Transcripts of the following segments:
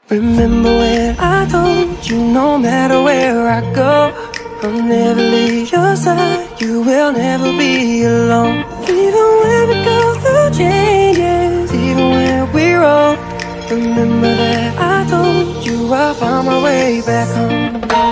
Remember when I told you no matter where I go, I'll never leave your side, you will never be alone. Even when we go through changes, even when we're old, remember that I told you I found my way back home.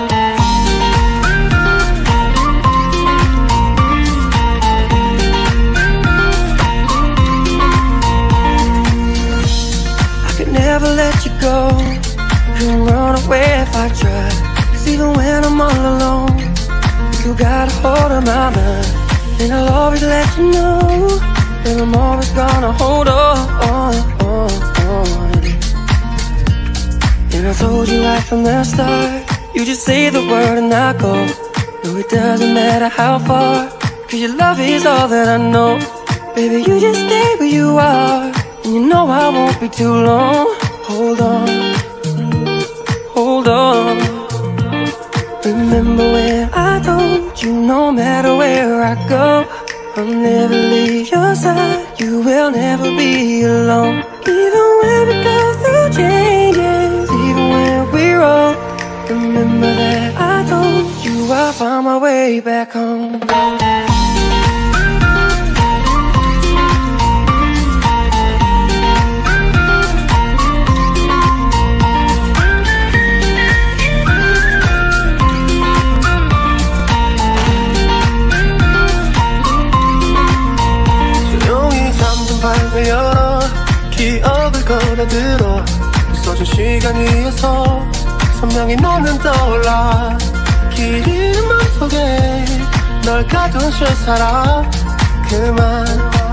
Never let you go, couldn't run away if I tried. Cause even when I'm all alone, you got a hold of my mind. And I'll always let you know that I'm always gonna hold on. And I told you right from the start, you just say the word and I go. No, it doesn't matter how far, cause your love is all that I know. Baby, you just stay where you are, and you know I won't be too long. Hold on, hold on. Remember when I told you no matter where I go, I'll never leave your side, you will never be alone. Even when we go through changes, even when we're old, remember that I told you I found my way back home. 열어 기억을 걸어들어 부서진 시간 위에서 선명히 너는 떠올라. 긴 맘속에 널 가둔 채 살아. 그만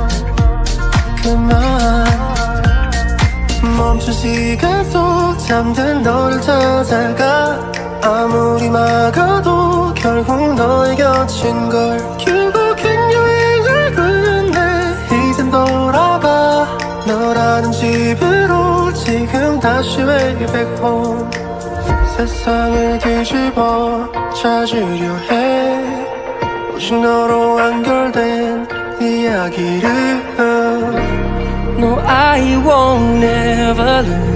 멈춘 시간 속 잠든 너를 찾아가. 아무리 막아도 결국 너의 곁인 걸. 결국엔 여행을 끝내 이젠 돌아가. 너라는 집으로 지금 다시 way back home. 세상을 뒤집어 찾으려 해. 오직 너로 완결된 이야기를. No, I won't never lose